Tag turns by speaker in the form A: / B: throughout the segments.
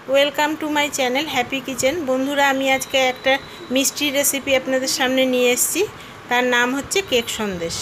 A: Welcome to my channel happy kitchen. বন্ধুরা, আমি আজকে একটা মিষ্টি রেসিপি আপনাদের সামনে নিয়ে এসেছি। তার নাম হচ্ছে কেক সন্দেশ।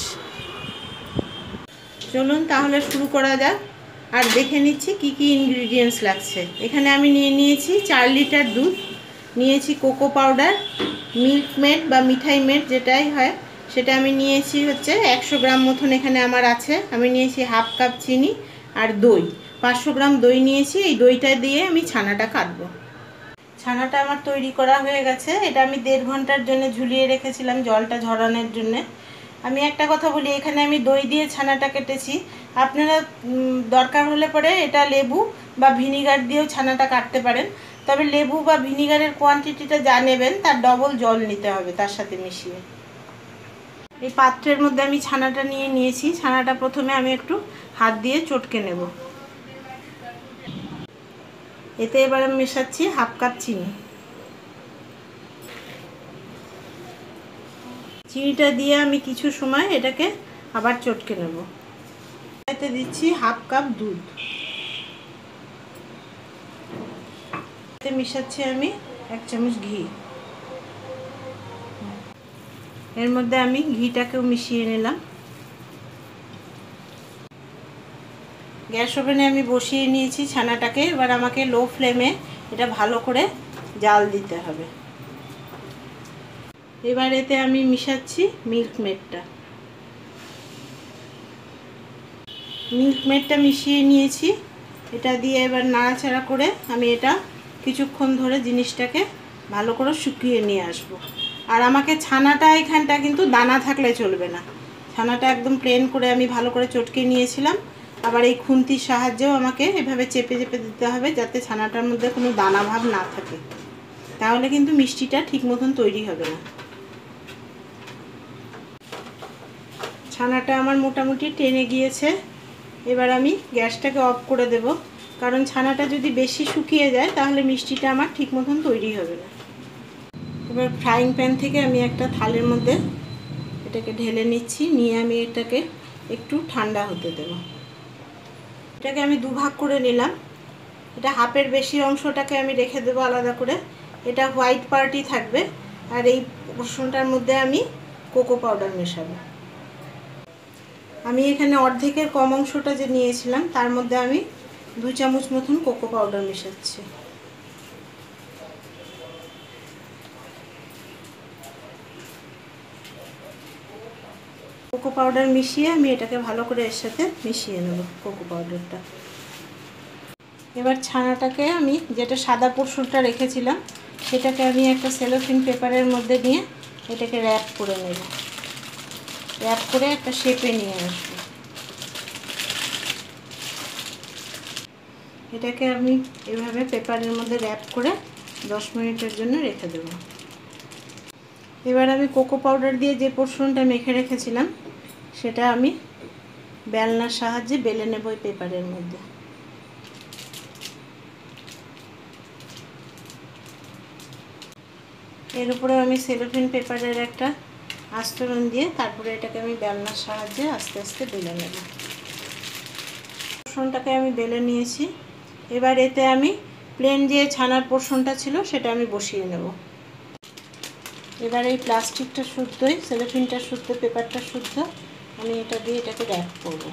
A: চলুন তাহলে শুরু করা যাক আর দেখে নিচ্ছি কি কি ইনগ্রিডিয়েন্টস লাগছে। এখানে আমি নিয়েছি 4 লিটার দুধ, নিয়েছি কোকো পাউডার, মিল্ক মেড বা মিঠাই মেড যেটাই হয় সেটা আমি নিয়েছি হচ্ছে 100 গ্রাম মতন এখানে আমার আছে। আমি নিয়েছি হাফ কাপ চিনি আর দই, 500 গ্রাম দই নিয়েছি। এই দইটা দিয়ে আমি ছানাটা কাটবো। ছানাটা আমার তৈরি করা হয়ে গেছে। এটা আমি 1.5 ঘন্টার জন্য ঝুলিয়ে রেখেছিলাম জলটা ঝরানোর জন্য। আমি একটা কথা বলি, এখানে আমি দই দিয়ে ছানাটা কেটেছি। আপনারা দরকার হলে পরে এটা লেবু বা ভিনিগার দিয়েও ছানাটা কাটতে পারেন। তবে লেবু বা ভিনিগারের কোয়ান্টিটিটা যা নেবেন তার ডবল জল নিতে হবে তার সাথে মিশিয়ে। এই পাত্রের মধ্যে আমি ছানাটা নিয়েছি। ছানাটা প্রথমে আমি একটু হাত দিয়ে চটকে নেব। এতে এবার আমি মেশাচ্ছি হাফ কাপ চিনি। চিনিটা দিয়ে আমি কিছু সময় এটাকে আবার চটকে নেব। এতে দিচ্ছি হাফ কাপ দুধ। এতে মিশাচ্ছি আমি 1 চামচ ঘি। এর মধ্যে আমি ঘিটাকেও মিশিয়ে নিলাম। গ্যাস ওভেনে আমি বসিয়ে নিয়েছি ছানাটাকে। এবার আমাকে লো ফ্লেমে এটা ভালো করে জাল দিতে হবে। এবার এতে আমি মিশাচ্ছি মিল্ক মেডটা মিশিয়ে নিয়েছি। এটা দিয়ে এবার নাড়াচাড়া করে আমি এটা কিছুক্ষণ ধরে জিনিসটাকে ভালো করে শুকিয়ে নিয়ে আসব। আর আমাকে ছানাটা এখানটা কিন্তু দানা থাকলে চলবে না। ছানাটা একদম প্লেন করে আমি ভালো করে চটকে নিয়েছিলাম। আবার এই খুন্তির সাহায্যেও আমাকে এভাবে চেপে চেপে দিতে হবে যাতে ছানাটার মধ্যে কোনো দানা ভাব না থাকে, তাহলে কিন্তু মিষ্টিটা ঠিক মতন তৈরি হবে না। ছানাটা আমার মোটামুটি টেনে গিয়েছে। এবার আমি গ্যাসটাকে অফ করে দেব, কারণ ছানাটা যদি বেশি শুকিয়ে যায় তাহলে মিষ্টিটা আমার ঠিক মতন তৈরি হবে না। এবার ফ্রাইং প্যান থেকে আমি একটা থালের মধ্যে এটাকে ঢেলে নিচ্ছি। নিয়ে আমি এটাকে একটু ঠান্ডা হতে দেব। এটাকে আমি দুভাগ করে নিলাম। এটা হাফের বেশি অংশটাকে আমি রেখে দেবো আলাদা করে। এটা হোয়াইট পার্টি থাকবে আর এই পোর্শনটার মধ্যে আমি কোকো পাউডার মেশাবো। আমি এখানে অর্ধেকের কম অংশটা যে নিয়েছিলাম তার মধ্যে আমি 2 চামচ মতন কোকো পাউডার মেশাচ্ছি। কোকো পাউডার মিশিয়ে আমি এটাকে ভালো করে এর সাথে মিশিয়ে নেব কোকো পাউডারটা। এবার ছানাটাকে আমি যেটা সাদা পোর্শনটা রেখেছিলাম সেটাকে আমি একটা সেলোফিন পেপারের মধ্যে নিয়ে এটাকে র্যাপ করে নেব। র্যাপ করে একটা শেপে নিয়ে আসবো। এটাকে আমি এভাবে পেপারের মধ্যে র্যাপ করে 10 মিনিটের জন্য রেখে দেব। এবার আমি কোকো পাউডার দিয়ে যে পোর্শনটা মেখে রেখেছিলাম সেটা আমি বেলনার সাহায্যে বেলে নেব এই পেপারের মধ্যে। এর উপরে আমি সেলোফিন পেপারের একটা আস্তরণ দিয়ে তারপরে এটাকে আমি বেলনার সাহায্যে আস্তে আস্তে বেলে নেব। পোর্শনটাকে আমি বেলে নিয়েছি। এবার এতে আমি প্লেন যে ছানার পোর্শনটা ছিল সেটা আমি বসিয়ে নেব। এবার এই প্লাস্টিকটা শুদ্ধই, সেলোফিনটা শুদ্ধ, পেপারটা শুদ্ধ, আমি এটা দিয়ে এটাকে র্যাপ করব।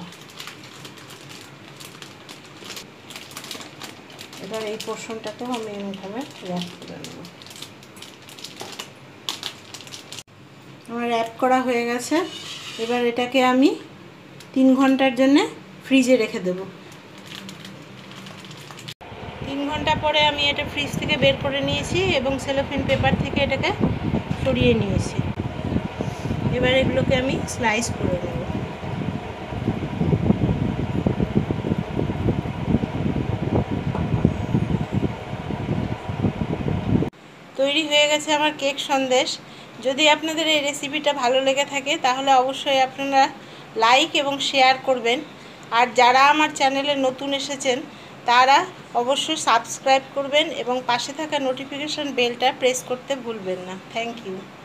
A: এবার এই পোর্শনটাকেও আমি এভাবে র্যাপ করে নেব। আমার র্যাপ করা হয়ে গেছে। এবার এটাকে আমি 3 ঘন্টার জন্য ফ্রিজে রেখে দেব। 3 ঘন্টা পরে আমি এটা ফ্রিজ থেকে বের করে নিয়েছি এবং সেলোফিন পেপার থেকে এটাকে সরিয়ে নিয়েছি। এবার এগুলোকে আমি স্লাইস করে নেব। তৈরি হয়ে গেছে আমার কেক সন্দেশ। যদি আপনাদের এই রেসিপিটা ভালো লেগে থাকে তাহলে অবশ্যই আপনারা লাইক এবং শেয়ার করবেন। আর যারা আমার চ্যানেলে নতুন এসেছেন তারা অবশ্যই সাবস্ক্রাইব করবেন এবং পাশে থাকা নোটিফিকেশন বেলটা প্রেস করতে ভুলবেন না। Thank you.